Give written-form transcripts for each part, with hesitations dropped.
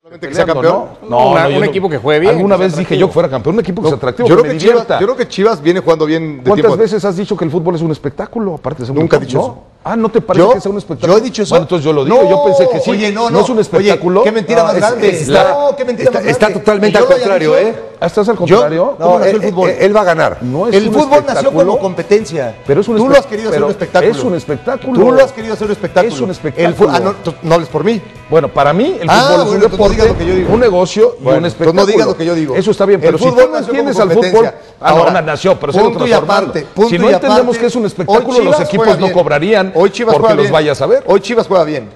Que sea campeón. Un equipo que juegue bien. Alguna vez dije yo que fuera campeón, un equipo que sea atractivo, Yo que creo me que, divierta. yo creo que Chivas viene jugando bien de ¿Cuántas tiempo. veces has dicho que el fútbol es un espectáculo? Aparte de ser un Nunca he deporte? dicho eso. Ah, ¿no te parece que sea un espectáculo? Yo he dicho eso. Bueno, entonces yo lo digo, yo pensé que sí. Oye, no es un espectáculo. Oye, qué mentira más grande. No, qué mentira más grande. Está totalmente al contrario, ¿eh? ¿Estás al contrario? ¿Cómo nació el fútbol? Él va a ganar. No es El un fútbol nació espectáculo, como competencia. pero es un Tú lo has querido hacer un espectáculo. Es un espectáculo. Tú lo has querido hacer un espectáculo. Es un espectáculo. No hables por mí. Bueno, para mí el fútbol Ah, es un bueno, entonces no deporte, digas lo que yo digo. un negocio y Bueno, un entonces espectáculo. no digas lo que yo digo. Eso está bien, El pero si fútbol tú no nació como entiendes al competencia. fútbol, Ahora, no nació, pero se lo punto y transformando. aparte, punto Si no y entendemos aparte, que es un hoy espectáculo, Chivas los equipos juega no bien. cobrarían Hoy Chivas porque juega los bien. vayas a ver. Hoy Chivas juega bien.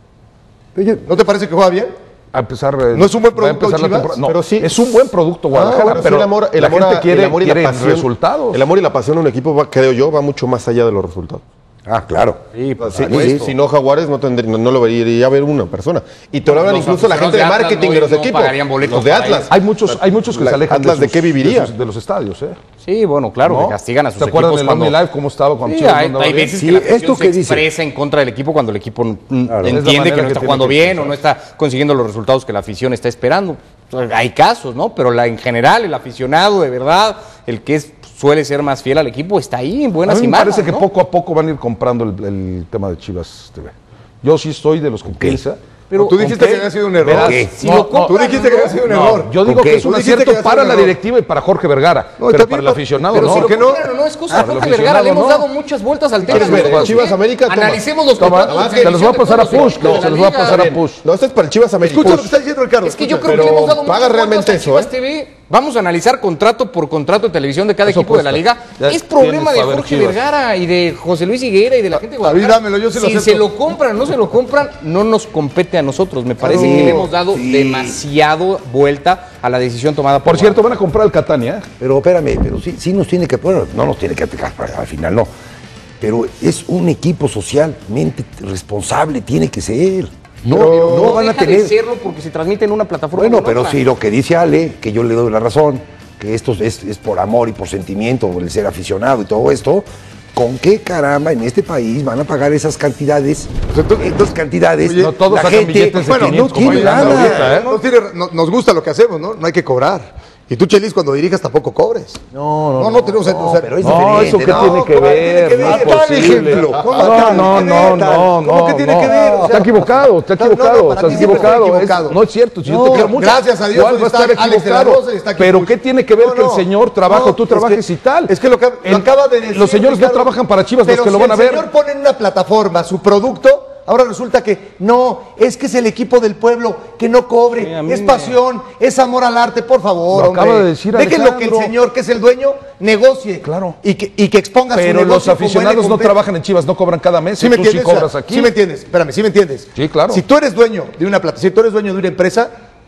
¿No te parece que juega bien? A empezar, ¿No es un buen va a producto empezar la Chivas? temporada. No, Pero sí. es un buen producto Guadalajara, Bueno, sí, pero el amor la gente quiere y la pasión, resultados. El amor y la pasión de un equipo, creo yo, va mucho más allá de los resultados. Ah, claro. Sí, por Sí, supuesto. si no Jaguares no lo vería ver una persona. Y te lo hablan Los incluso la gente de aficionados de marketing Atlas de los no equipos. pagarían boletos Los de para Atlas. Hay muchos que se alejan Atlas, ¿de qué viviría? de los estadios, ¿eh? Sí, bueno, claro, ¿No? que castigan a sus ¿Se acuerdan equipos del cuando... OmniLive cómo estaba cuando Sí, Chivas no hay andaba bien? veces Sí, que la afición esto se que dice. expresa en contra del equipo cuando el equipo Es la entiende manera que no que está tiene jugando que bien expresar. o no está consiguiendo los resultados que la afición está esperando. Hay casos, ¿no? Pero en general, el aficionado, de verdad, el que suele ser más fiel al equipo, está ahí en A buenas mí y me malas, parece que ¿no? poco a poco van a ir comprando el tema de Chivas TV. Yo sí estoy de los que piensa. Pero Tú dijiste que había sido un error. Verás, ¿Qué? Si lo compran, Tú dijiste que había sido un error. Yo digo ¿Con que qué? es un Tú dijiste acierto que había sido para un la error. directiva y para Jorge Vergara, No, pero está para bien, el aficionado Pero no. si lo ¿por qué no? compran o no es cosa de Para el Jorge Vergara, le hemos aficionado, dado no. muchas vueltas al tema. ¿Quieres ver? Nosotros, Chivas ¿sí? América, toma. Analicemos los Toma, contratos de se los voy a pasar a televisión Push, de todos se los los voy a equipos de pasar la a liga. Push. No, esto es para el Chivas América. Escucha lo que está diciendo Ricardo. Es que yo escucha. creo que le hemos dado paga muchas realmente vueltas a eso, Chivas TV. Vamos a analizar contrato por contrato de televisión de cada Eso equipo de la cuesta. liga. Ya Es problema tienes de para ver Jorge Chivas. Vergara y de José Luis Higuera y de la gente de David, Guadalajara. dámelo, yo se lo Si acepto. se lo compran o no se lo compran, no nos compete a nosotros. Me parece que le hemos dado demasiado vuelta a la decisión tomada por Por cierto, van a comprar el Catania, ¿eh? Pero espérame, pero sí nos tiene que, bueno, no nos tiene que aplicar, al final no. Pero es un equipo socialmente responsable, tiene que ser. No van a deja tener. de serlo porque se transmite en una plataforma. Bueno, o en pero otra. sí, lo que dice Ale, que yo le doy la razón, que esto es por amor y por sentimiento, por el ser aficionado y todo esto, ¿con qué caramba en este país van a pagar esas cantidades? Estas cantidades, Oye, no todos la sacan gente, billetes de bueno, 500 no como tiene Irlanda nada. ahorita, ¿eh? Nos gusta lo que hacemos, ¿no? No hay que cobrar. Y tú, Chelis, cuando dirijas tampoco cobres. No, tenemos... pero es No, diferente. eso que no, tiene que ver, no es Tal posible. ejemplo. No, ¿Cómo que tiene que ver? O sea, Está equivocado, para ti siempre estoy equivocado. No es cierto, si yo No, te quiero mucho. gracias a Dios, ¿Cuál hoy va a está estar Alex de la equivocado? Rosa y está aquí Pero Push. ¿qué tiene que ver No, que el no, señor trabaja o no, tú es trabajes que- y tal? Es que lo acaba de decir. Los señores no Ricardo. trabajan para Chivas, los Pero que lo si van a ver. el señor pone en una plataforma su producto, ahora resulta que no, es que es el equipo del pueblo, que no cobre, Sí, a mí es me- pasión, es amor al arte, por favor, Lo hombre. acaba de decir Déjenlo que el Alejandro. señor, que es el dueño, negocie. Claro. Y que exponga su Pero negocio los como él le aficionados no compete. trabajan en Chivas, no cobran cada mes. ¿Sí y me tú sí entiendes? cobras aquí. ¿Sí me entiendes? Espérame, ¿sí me entiendes? Sí, claro. Si tú eres dueño de una plata, si tú eres dueño de una empresa,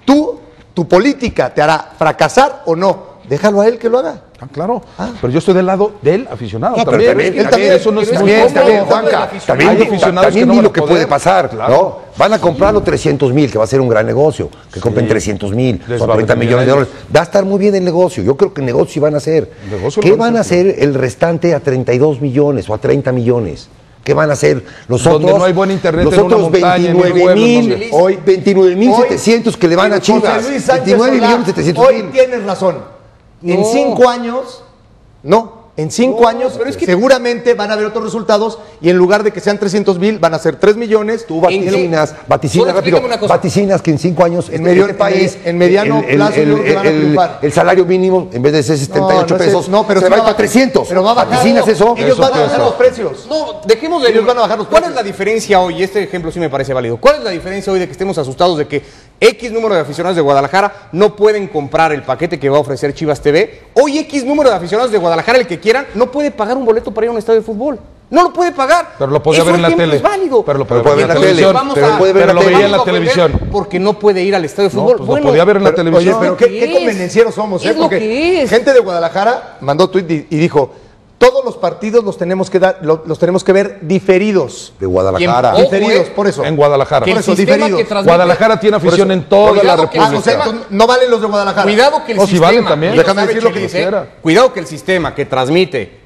tu política te hará fracasar o no. Déjalo a él que lo haga. Ah, claro. Pero yo estoy del lado del aficionado. No, pero también. también, Eso no es muy también, cómodo. Juanca, también, Hay aficionados que no di van lo a que poder. puede pasar, Claro. ¿no? Van a comprarlo 300,000, que va a ser un gran negocio, que compren 300,000, Les son va a 30 venir millones a de ellos. dólares. Va a estar muy bien el negocio, yo creo que el negocio van a hacer. El negocio ¿Qué lo van a van a hacer. hacer el restante a 32 millones o a 30 millones? ¿Qué van a hacer los Donde otros? no hay buen internet los en una otros montaña, en un 29,000, pueblo, hoy 29,700 que le van a José Chivas. Luis Sánchez 29,700,000. Solá, hoy tienes razón. En No. 5 años, en 5 años, pero es que- seguramente van a haber otros resultados y en lugar de que sean 300,000, van a ser 3 millones. Tú vaticinas Solo rápido, explícame una cosa. vaticinas que en 5 años En mediano plazo yo creo que van a triunfar. el salario mínimo en vez de ser 78 no es pesos eso. No, pero se sí va a va ir a para 300. pero va a bajar. ¿Vaticinas eso? Ellos van a bajar los precios. No, dejemos de... Ellos van a bajar los ¿Cuál precios. es la diferencia hoy? Este ejemplo sí me parece válido. ¿Cuál es la diferencia hoy de que estemos asustados de que X número de aficionados de Guadalajara no pueden comprar el paquete que va a ofrecer Chivas TV? Hoy X número de aficionados de Guadalajara, el que quieran, no puede pagar un boleto para ir a un estadio de fútbol. No lo puede pagar. Pero lo podía Ese ver en la ejemplo tele. Es válido. Pero lo podía ver en la Entonces, televisión. vamos Pero a- lo puede ver en la vamos televisión. a ofender televisión. Porque no puede ir al estadio de No, fútbol. pues Bueno, lo podía ver en la Oye, televisión. pero ¿qué qué es? convenencieros somos, ¿eh? Es lo Porque que es. gente de Guadalajara mandó tuit y dijo, todos los partidos los tenemos que ver diferidos. De Guadalajara. Ojo, Diferidos, por eso. En Guadalajara. que el Por eso, sistema diferidos. que transmite... Guadalajara tiene afición en toda la Cuidado que el República. O sea, entonces, no valen los de Guadalajara. Cuidado que el No, si sistema... valen también. y lo Déjame sabe decir lo que Chelis, quiera. Cuidado que el sistema que transmite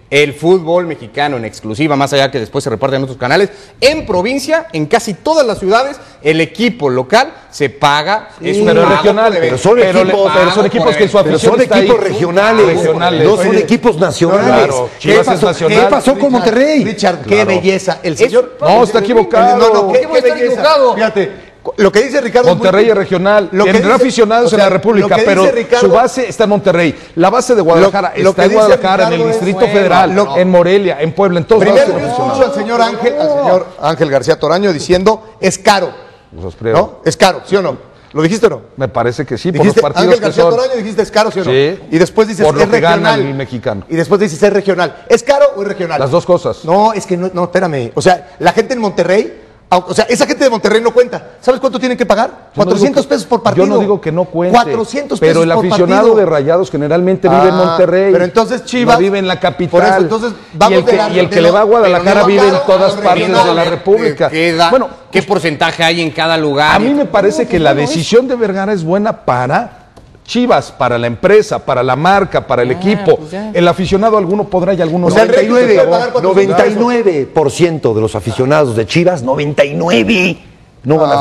el fútbol mexicano en exclusiva, más allá que después se reparte en otros canales, en provincia, en casi todas las ciudades, el equipo local se paga. Pero es regional, pero son equipos que su afición son está ahí. equipos regionales, no son equipos nacionales. Claro, Chivas es nacional. ¿Qué pasó con Monterrey? Richard, qué belleza. El señor. No, está equivocado. No, qué belleza. Fíjate. Lo que dice Ricardo Monterrey es regional, tendrá aficionados en la República, pero su base está en Monterrey. La base de Guadalajara está en Guadalajara, en el Distrito Federal, en Morelia, en Puebla, en todos lados. Primero escucho al señor Ángel García Toraño diciendo es caro, ¿no? Es caro, ¿sí o no? ¿Lo dijiste o no? Me parece que sí, por Dijiste, los partidos Ángel que García son. Toraño dijiste es caro, ¿sí o no? Sí. Y después dices Por lo es que gana regional. el mexicano. Y después dices es regional. ¿Es caro o es regional? Las dos cosas. No, es que no, espérame. O sea, la gente en Monterrey, o sea, esa gente de Monterrey no cuenta. ¿Sabes cuánto tienen que pagar? 400 pesos por partido. Yo no digo que no cuente. 400 pesos pero el aficionado de Rayados generalmente vive en Monterrey. Pero entonces Chivas no vive en la capital. Por eso, entonces, vamos y el que le va a Guadalajara vive en todas partes de la República. Bueno, ¿qué porcentaje hay en cada lugar? A mí me parece que la decisión de Vergara es buena para Chivas, para la empresa, para la marca, para el equipo. Pues ya. El aficionado alguno podrá y alguno O sea, no. el 99% de los aficionados de Chivas, 99 no van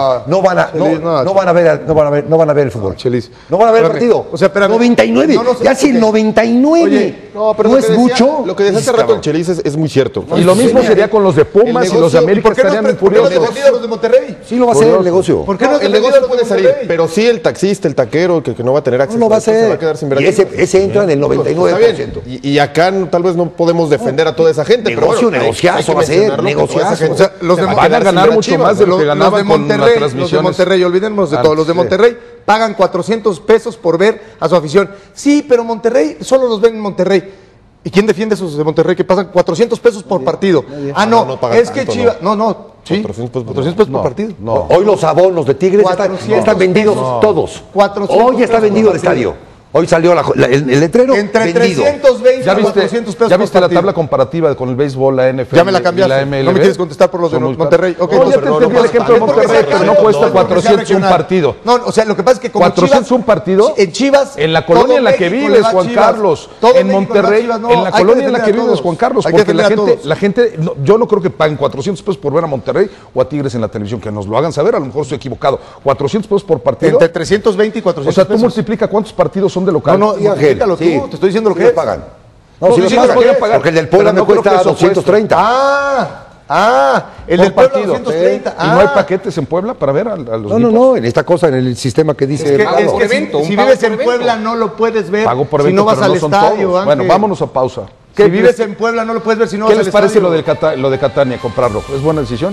a ver el fútbol. Chelis. No van a ver el partido. O sea, espérame. 99. No, no sé ya por si el qué. 99 Oye, pero no lo es que decía- mucho. Lo que decía hace rato el Chelis es muy cierto. Y lo mismo sería con los de Pumas y los de América, ¿Por qué no estarían muy ¿por qué no curiosos. defendido a los de Monterrey? Sí lo va a hacer el negocio. ¿Por qué no El defendido a negocio los de puede salir, Monterrey? pero sí el taxista, el taquero, que no va a tener No acceso lo va a a esto, se va hacer. a quedar sin Y vergüenza. ese entra en el Está 99%. bien. Y acá tal vez no podemos defender a toda esa gente. Negocio, pero bueno, negociazo hay que va a ser, mencionarlo, que toda esa negociazo. gente O sea, los de se va van a quedar sin ganar ver a mucho Chivas. más de lo que Los ganaban de con las Monterrey, los de transmisiones. Monterrey, olvidémonos de todos, los de Monterrey pagan 400 pesos por ver a su afición. Sí, pero Monterrey, solo los ven en Monterrey. ¿Y quién defiende esos de Monterrey que pasan 400 pesos por partido? no pagan es que tanto, Chivas, no, sí, 400 pesos 400 pesos por partido. No. Hoy los abonos de Tigres ya 400 están vendidos pesos. todos. 400 Hoy ya está pesos vendido el por partido. estadio. Hoy salió el letrero Entre vendido. 320 ¿Ya y 400 pesos ¿Ya por viste la partido. tabla comparativa con el béisbol, la NFL Ya me la y cambiaste. la MLB? No me quieres contestar por los de Son muy Monterrey. caros. Ok, No, no, ya pero te no, entendí no el ejemplo de pasa. Monterrey, pero no cuesta 400 un partido. No, o sea, lo que pasa es que como 400 Chivas, un partido. en Chivas, En la colonia todo en la que México vives, le va a Juan Chivas. Carlos. Todo En México le va a Monterrey, Chivas. No, en la hay que colonia en la defender que a vives, todos. Juan Carlos, Hay que porque la defender a gente, todos. yo no creo que paguen 400 pesos por ver a Monterrey o a Tigres en la televisión, que nos lo hagan saber, a lo mejor estoy equivocado. 400 pesos por partido. Entre 320 y O 400 sea, tú pesos. multiplica cuántos partidos son de local. No, Sí, Ángel, multiplícalo tú, sí. te estoy diciendo lo Sí que lo es. pagan. No, No, sí sí lo los podrían pagan. pagar. Porque el del Puebla Pero me no creo cuesta que eso 230. El por del Puebla partido. 230. ¿Y no hay paquetes en Puebla para ver a los No, en esta cosa, en el sistema que dice. Es que, pago. es que evento, si un pago vives por en evento. Puebla no lo puedes ver Pago por si evento, no vas pero al no son estadio, todos. Ángel. Bueno, vámonos a pausa. Si vives en Puebla no lo puedes ver si no ¿Qué vas al les parece estadio. lo de Catania, comprarlo? ¿Es buena decisión?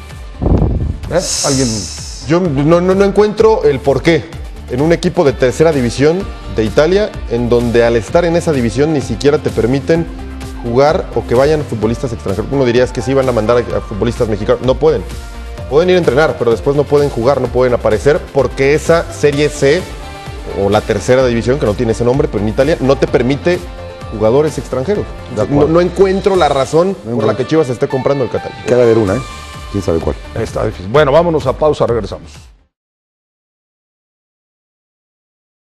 ¿Alguien? Yo no encuentro el porqué en un equipo de tercera división de Italia, en donde al estar en esa división ni siquiera te permiten jugar o que vayan futbolistas extranjeros. Uno diría es que sí van a mandar a futbolistas mexicanos. No pueden. Pueden ir a entrenar, pero después no pueden jugar, no pueden aparecer, porque esa Serie C o la tercera división, que no tiene ese nombre, pero en Italia, no te permite jugadores extranjeros. No encuentro la razón por la que Chivas esté comprando el Catania. Queda ver una, ¿eh? ¿Quién sabe cuál? Está difícil. Bueno, vámonos a pausa, regresamos.